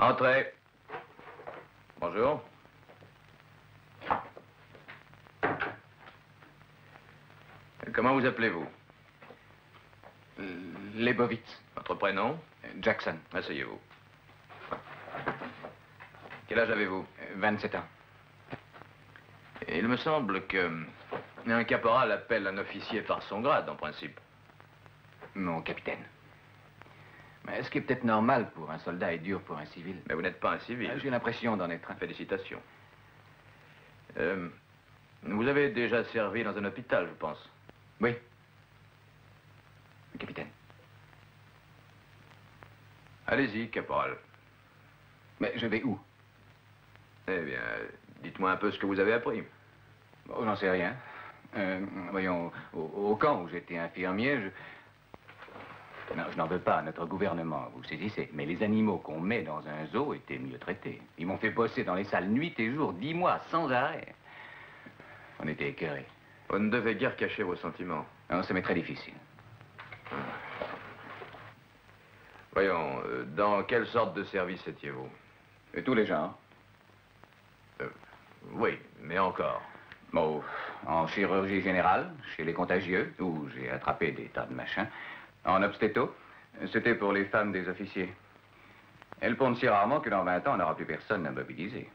Entrez. Bonjour. Comment vous appelez-vous? Leibovitz. Votre prénom? Jackson. Asseyez-vous. Quel âge avez-vous? 27 ans. Il me semble que un caporal appelle un officier par son grade, en principe. Mon capitaine. Mais ce qui est peut-être normal pour un soldat est dur pour un civil. Mais vous n'êtes pas un civil. J'ai l'impression d'en être un. Félicitations. Vous avez déjà servi dans un hôpital, je pense. Oui. Capitaine. Allez-y, caporal. Mais je vais où? Eh bien, dites-moi un peu ce que vous avez appris. Bon, j'en sais rien. Voyons, au camp où j'étais infirmier, Non, je n'en veux pas à notre gouvernement, vous saisissez. Mais les animaux qu'on met dans un zoo étaient mieux traités. Ils m'ont fait bosser dans les salles nuit et jour, 10 mois, sans arrêt. On était écœurés. Vous ne devez guère cacher vos sentiments. Non, ça m'est très difficile. Voyons, dans quelle sorte de service étiez-vous? Tous les genres. Oui, mais encore. Bon, en chirurgie générale, chez les contagieux, où j'ai attrapé des tas de machins. En obstéto, c'était pour les femmes des officiers. Elles pondent si rarement que dans 20 ans, on n'aura plus personne à mobiliser.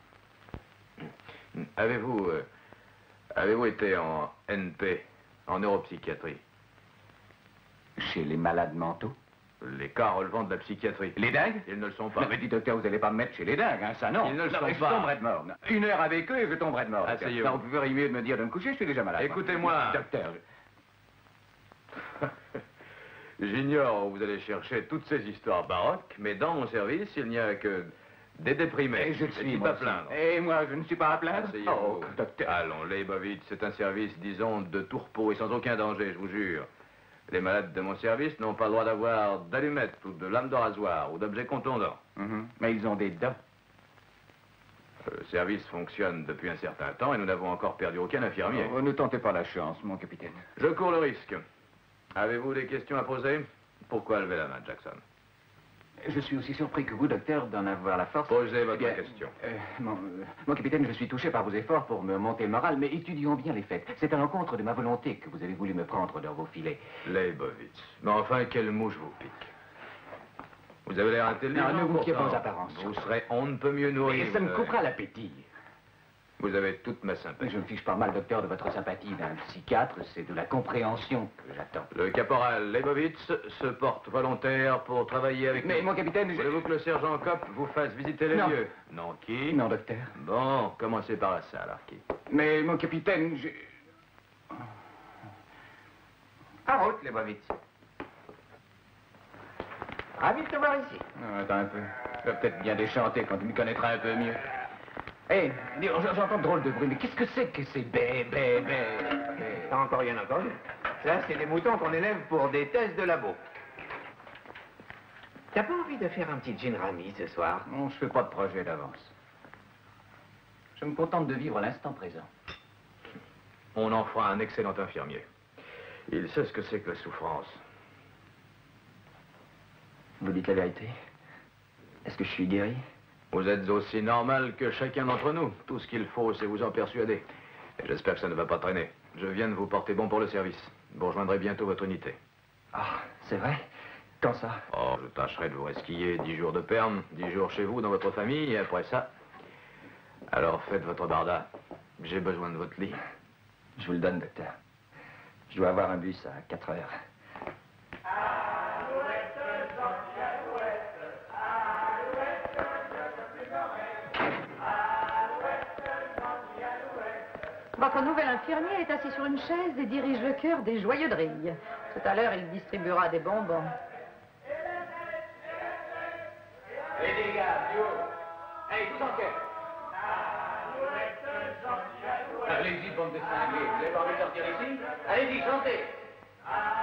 Avez-vous été en NP, en neuropsychiatrie? Chez les malades mentaux? Les cas relevant de la psychiatrie. Les dingues? Ils ne le sont pas. Non, mais dis, docteur, vous n'allez pas me mettre chez les dingues, hein, ça non. Ils ne le sont Je pas. tomberai de mort. Non. 1 heure avec eux et je tomberai de mort. Asseyez-vous. Non, vous feriez mieux de me dire de me coucher, je suis déjà malade. Écoutez-moi. Docteur. J'ignore où vous allez chercher toutes ces histoires baroques, mais dans mon service, il n'y a que des déprimés. Et je le suis, pas à plaindre. Et moi, je ne suis pas à plaindre. Asseyez-vous. Oh, docteur. Allons, Leibovitz, c'est un service, disons, de tout repos et sans aucun danger, je vous jure. Les malades de mon service n'ont pas le droit d'avoir d'allumettes ou de lames de rasoir ou d'objets contondants. Mais ils ont des dents. Le service fonctionne depuis un certain temps et nous n'avons encore perdu aucun infirmier. Ne tentez pas la chance, mon capitaine. Je cours le risque. Avez-vous des questions à poser? Pourquoi lever la main, Jackson? Je suis aussi surpris que vous, docteur, d'en avoir la force. Posez votre question. Mon capitaine, je suis touché par vos efforts pour me monter le moral, mais étudions bien les faits. C'est à l'encontre de ma volonté que vous avez voulu me prendre dans vos filets. Leibovitz. Mais enfin, quelle mouche vous pique. Vous avez l'air intelligent. Non, ne vous fiez pas aux pourtant. apparences. Vous serez on ne peut mieux nourrir. Et ça me vous coupera savez. l'appétit. Vous avez toute ma sympathie. Je me fiche pas mal, docteur, de votre sympathie d'un psychiatre. C'est de la compréhension que j'attends. Le caporal Leibovitz se porte volontaire pour travailler avec Mais nous. mon capitaine, Voulez-vous que le sergent Kopp vous fasse visiter les Non. lieux? Non, qui? Non, docteur. Bon, commencez par la salle, Arki. Mais mon capitaine, En route, Leibovitz. Ravi de te voir ici. Attends un peu. Je vais peut-être bien déchanter quand tu me connaîtras un peu mieux. Hé, j'entends de drôles de bruit, mais qu'est-ce que c'est que ces bé? T'as encore rien entendu? Ça, c'est des moutons qu'on élève pour des tests de labo. T'as pas envie de faire un petit gin rami ce soir? Non, je fais pas de projet d'avance. Je me contente de vivre l'instant présent. On en fera un excellent infirmier. Il sait ce que c'est que la souffrance. Vous dites la vérité? Est-ce que je suis guéri? Vous êtes aussi normal que chacun d'entre nous. Tout ce qu'il faut, c'est vous en persuader. Et j'espère que ça ne va pas traîner. Je viens de vous porter bon pour le service. Vous rejoindrez bientôt votre unité. Ah, c'est vrai? Quand ça? Oh, je tâcherai de vous resquiller 10 jours de perme, 10 jours chez vous, dans votre famille, et après ça... Alors faites votre barda. J'ai besoin de votre lit. Je vous le donne, docteur. Je dois avoir un bus à 4 heures. Votre nouvel infirmier est assis sur une chaise et dirige le chœur des Joyeux de Rille. Tout à l'heure, il distribuera des bonbons. Les gars, du haut. Allez, tous en chœur. Allez-y, bande de cinglés. Vous avez pas envie de sortir ici? Allez-y, chantez.